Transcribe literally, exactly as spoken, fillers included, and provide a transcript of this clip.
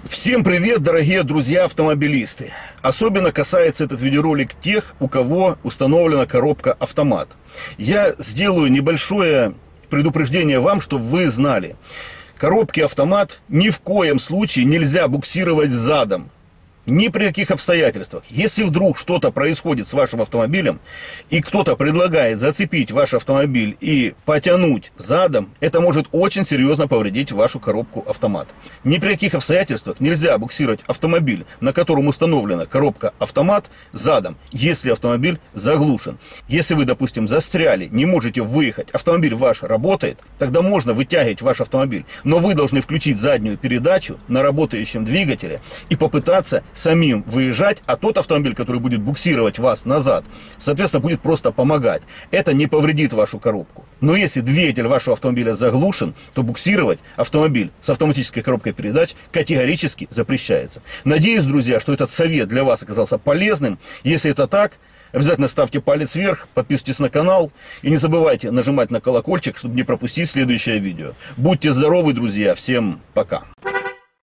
Всем привет, дорогие друзья-автомобилисты! Особенно касается этот видеоролик тех, у кого установлена коробка автомат. Я сделаю небольшое предупреждение вам, чтобы вы знали. Коробки автомат ни в коем случае нельзя буксировать задом. Ни при каких обстоятельствах. Если вдруг что-то происходит с вашим автомобилем, и кто-то предлагает зацепить ваш автомобиль и потянуть задом, это может очень серьезно повредить вашу коробку автомат. Ни при каких обстоятельствах нельзя буксировать автомобиль, на котором установлена коробка автомат, задом, если автомобиль заглушен. Если вы, допустим, застряли, не можете выехать, автомобиль ваш работает, тогда можно вытягивать ваш автомобиль. Но вы должны включить заднюю передачу на работающем двигателе и попытаться самим выезжать, а тот автомобиль, который будет буксировать вас назад, соответственно, будет просто помогать. Это не повредит вашу коробку. Но если двигатель вашего автомобиля заглушен, то буксировать автомобиль с автоматической коробкой передач категорически запрещается. Надеюсь, друзья, что этот совет для вас оказался полезным. Если это так, обязательно ставьте палец вверх, подписывайтесь на канал и не забывайте нажимать на колокольчик, чтобы не пропустить следующее видео. Будьте здоровы, друзья. Всем пока.